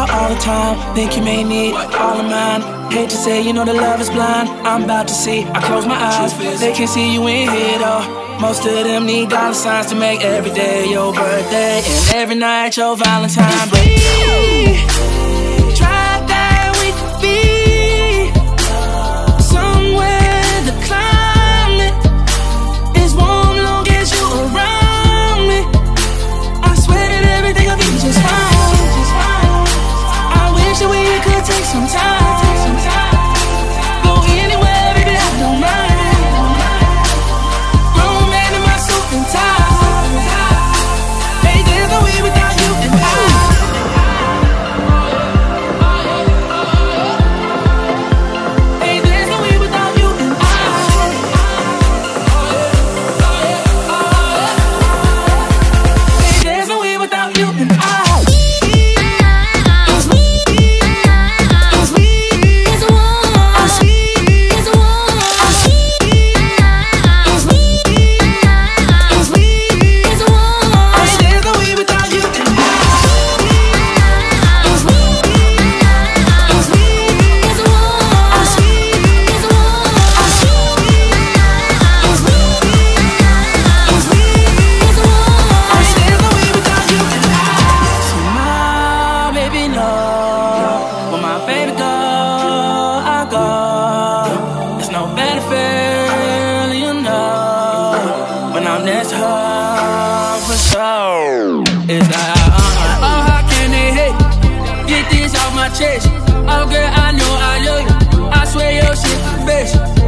out all the time. Think you may need all of mine. Hate to say, you know the love is blind. I'm about to see, I close my eyes. They can't see you in here though. Most of them need dollar signs to make every day your birthday and every night your Valentine. But we tried that we could be somewhere the climate is warm long as you around me. I swear that everything will be just fine. I wish that we could take some time. Go anywhere, baby, I don't mind. Grown man in my suit and tie. Hey, there's no way without you and I. Hey, there's no way without you and I. Hey, there's no way without you and I. That's her for sure. It's like, oh, how can they hate? Get this off my chest. Oh, girl, I know I love you. I swear your shit the best.